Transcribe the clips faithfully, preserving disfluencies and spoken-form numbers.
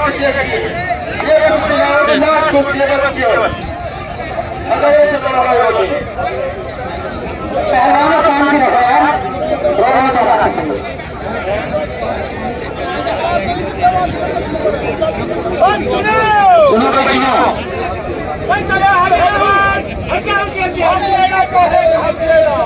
पीछे करिए। ये कुश्ती लड़ाई लास्ट कुश्ती है बच्चे। अगर ये चल रहा है तो पहलवान शांति रखो यार। रोना तो रखा चाहिए। सुनो सुनो भाई सुनो। चले हर पहलवान हसन के हंसेगा कहे हंसेगा।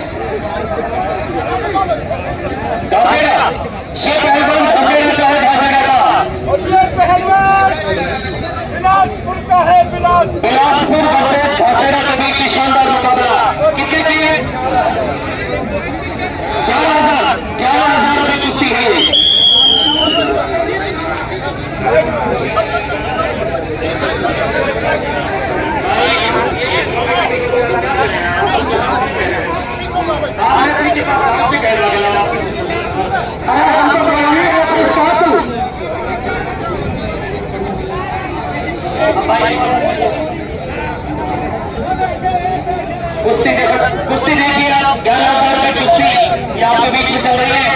हंसेगा ये पहलवान हंसेगा चाहे हंसेगा का। और ये पहलवान बिलासपुर का है। बिलासपुर बिलासपुर हंसेगा के बीच की शानदार मुकाबला कितने की ग्यारह हजार ग्यारह हजार रुपये कुश्ती है। कुश्ती कुश्ती देखिए आप ग्यारह हजार रुपये कुश्ती ये आपके बीच में चल रही है।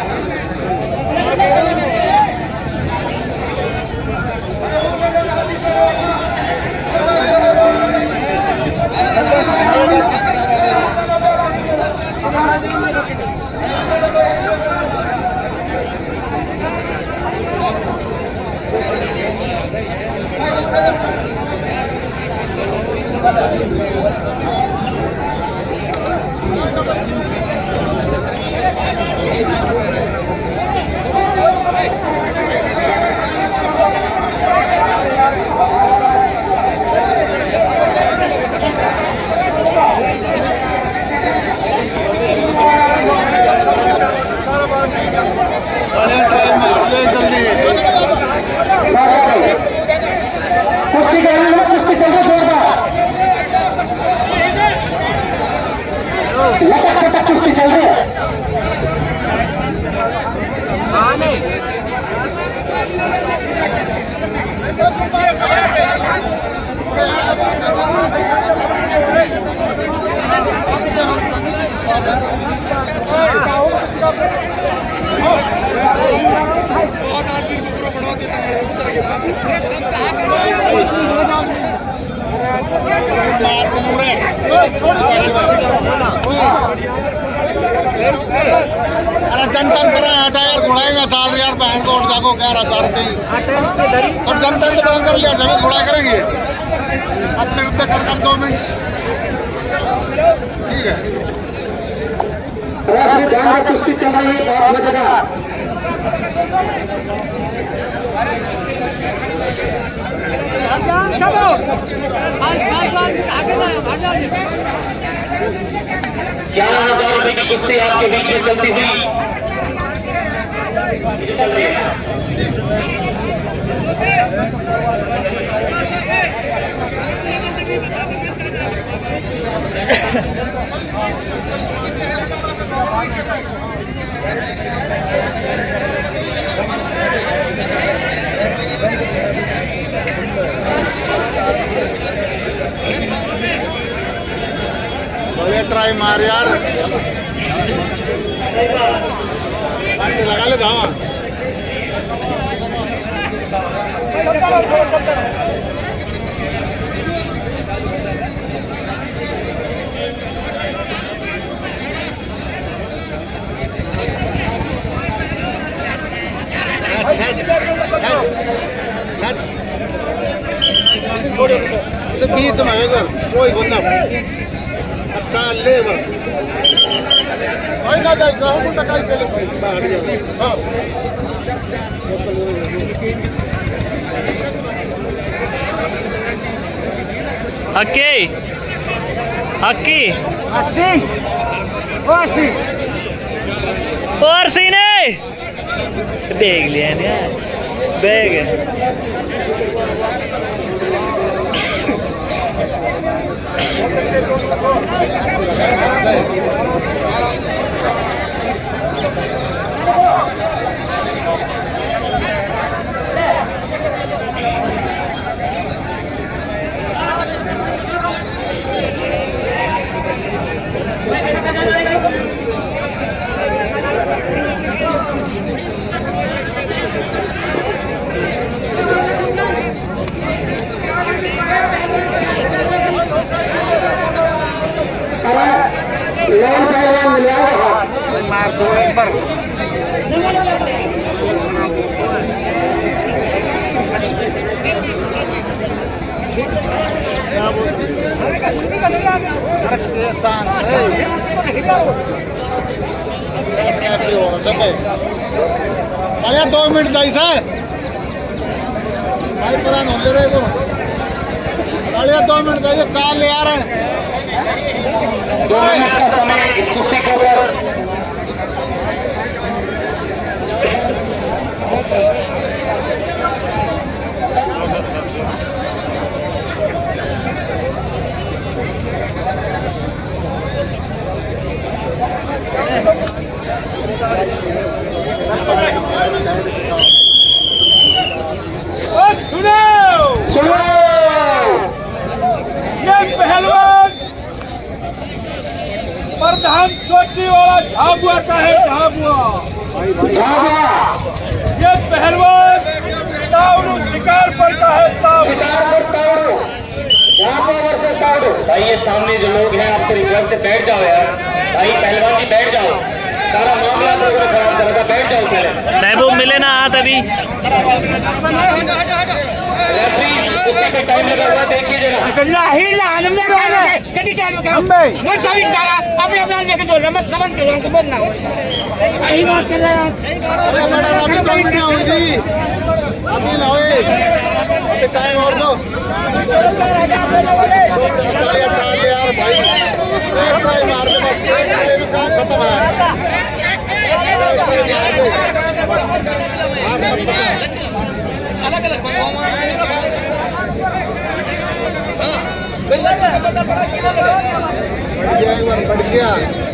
कुश्ती करेंगे कुश्ती चल रही जोरदार लटक लटक कुश्ती चल रही है। अरे जनता करा हटा यार घुड़ाएगा साल यार बहन को उठ जाको क्या रहा और जनता को बंद कर लिया जब घुड़ा करेंगे अपने रुपये कर कर दो में ठीक है। कुश्ती चल रही है बहुत मजेदार। ग्यारह हजार रुपये की कुश्ती आपके बीच में चलती हुई चल रही है। ट्राई मार यार लगा ले धावा बीच में कोई गुना अच्छा ले भाई ना जाए हम उल्टा काई के ले बाहर हां हक्की हक्की अस्ती ओ अस्ती और सीने देख लिया ना बैग यार दो नंबर अरे दो मिनट दाई सर भाई पता नहीं ले रहे को अरे दो मिनट दाई चाल ले आ रहे दो मिनट का समय इस कुश्ती के ऊपर सुनो सुनो ये पहलवान प्रधान चोटी वाला झाबुआ का है। झाबुआ झाबुआ ये पहलवान तावड़ू शिकार पड़ता है। तावड़ू शिकार पर तावड़ू झाबुआ वर्सेस तावड़ू। भाई ये सामने जो लोग हैं आपको रिक्वेस्ट है बैठ जाओ यार भाई पहलवान जी बैठ जाओ सारा मामला लोगों ने खराब करेगा बैठ जाओ पहले महबूब मिले ना हाथ अभी रेफरी कुश्ती पे टाइम लगा हुआ देखिए जरा अपने अपना लेके जो रमत समझ के लोगों को बोलना सही बात कर रहे हैं। अभी दो मिनट होगी अभी ना होए अभी टाइम और दो यार भाई मार दे बस काम खत्म है अलग अलग बढ़ गया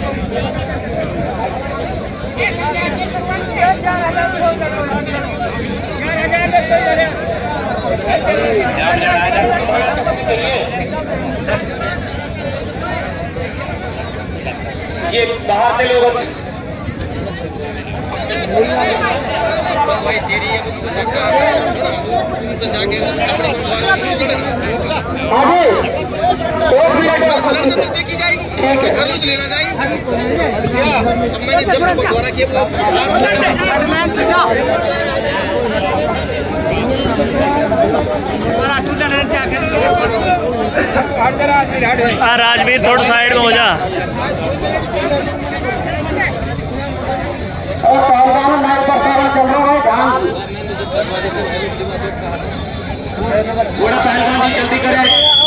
ये बाहर से लोग देखी जाएगी घर में लेना जाएगी अब मैंने जब द्वारा किया वो राजवीर थोड़ा साइड में हो जा और पहलवान नाक पर सारा चल रहा है ध्यान बड़ा पहलवान जी जल्दी करें